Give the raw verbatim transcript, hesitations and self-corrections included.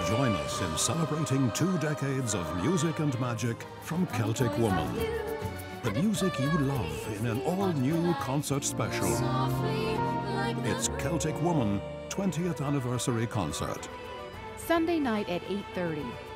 Join us in celebrating two decades of music and magic from Celtic Woman. The music you love in an all-new concert special. It's Celtic Woman twentieth Anniversary Concert. Sunday night at eight thirty.